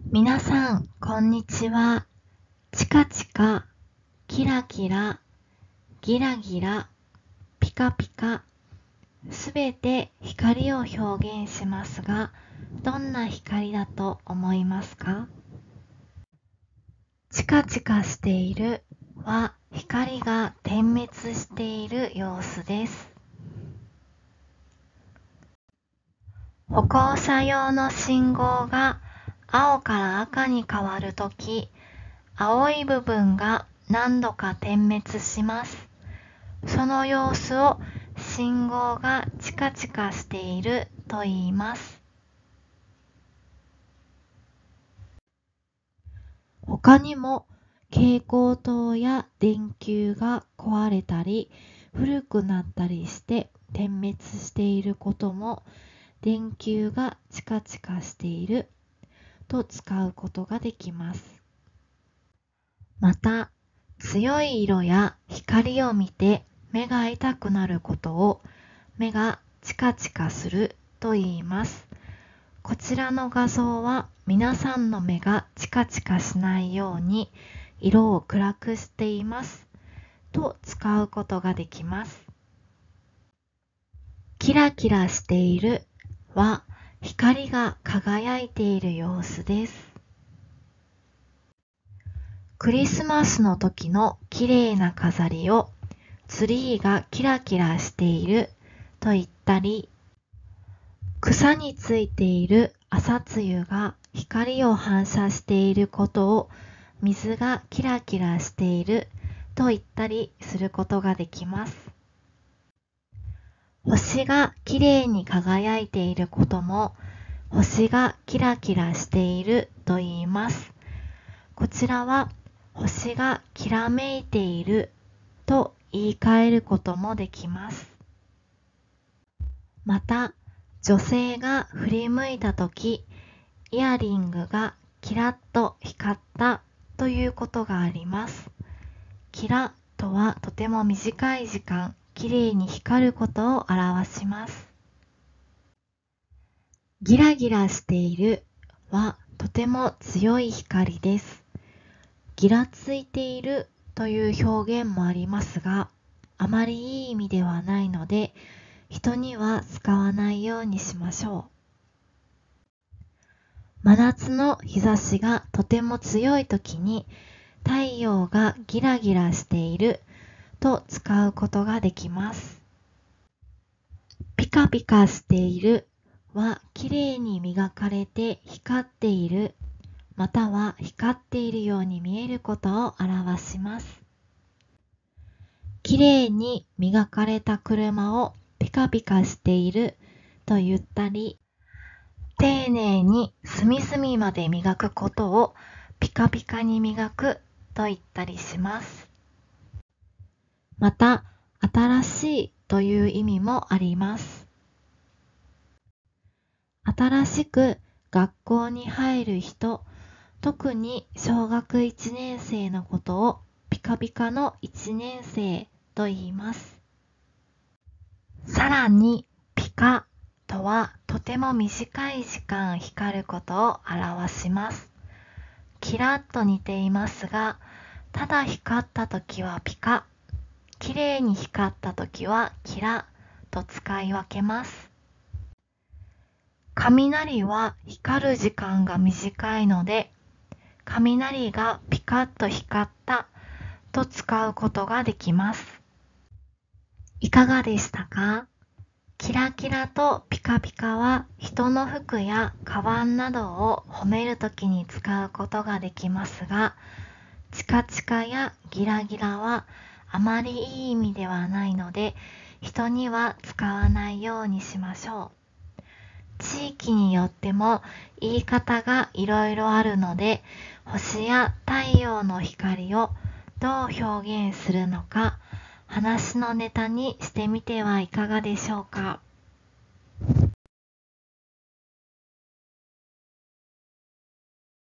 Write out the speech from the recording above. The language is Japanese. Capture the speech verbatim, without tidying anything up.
皆さん、こんにちは。チカチカ、キラキラ、ギラギラ、ピカピカ、すべて光を表現しますが、どんな光だと思いますか？チカチカしているは光が点滅している様子です。歩行者用の信号が青から赤に変わるとき、青い部分が何度か点滅します。その様子を信号がチカチカしていると言います。他にも蛍光灯や電球が壊れたり古くなったりして点滅していることも電球がチカチカしていると使うことができます。また、強い色や光を見て目が痛くなることを目がチカチカすると言います。こちらの画像は皆さんの目がチカチカしないように色を暗くしていますと使うことができます。キラキラしているは光が輝いている様子です。クリスマスの時の綺麗な飾りをツリーがキラキラしていると言ったり、草についている朝露が光を反射していることを水がキラキラしていると言ったりすることができます。星がきれいに輝いていることも星がキラキラしていると言います。こちらは星がきらめいていると言い換えることもできます。また、女性が振り向いたとき、イヤリングがキラッと光ったということがあります。キラとはとても短い時間、きれいに光ることを表します。ギラギラしているはとても強い光です。ギラついているという表現もありますが、あまりいい意味ではないので、人には使わないようにしましょう。真夏の日差しがとても強い時に太陽がギラギラしていると使うことができます。ピカピカしているはきれいに磨かれて光っているまたは光っているように見えることを表します。きれいに磨かれた車をピカピカしていると言ったり、丁寧に隅々まで磨くことをピカピカに磨くと言ったりします。また、新しいという意味もあります。新しく学校に入る人、特に小学いちねん生のことをピカピカのいちねん生と言います。さらに、ピカとはとても短い時間光ることを表します。キラッと似ていますが、ただ光ったときはピカ、きれいに光ったときはキラと使い分けます。雷は光る時間が短いので、雷がピカッと光ったと使うことができます。いかがでしたか？キラキラとピカピカは人の服やカバンなどを褒めるときに使うことができますが、チカチカやギラギラはあまりいい意味ではないので、人には使わないようにしましょう。地域によっても言い方がいろいろあるので、星や太陽の光をどう表現するのか、話のネタにしてみてはいかがでしょうか。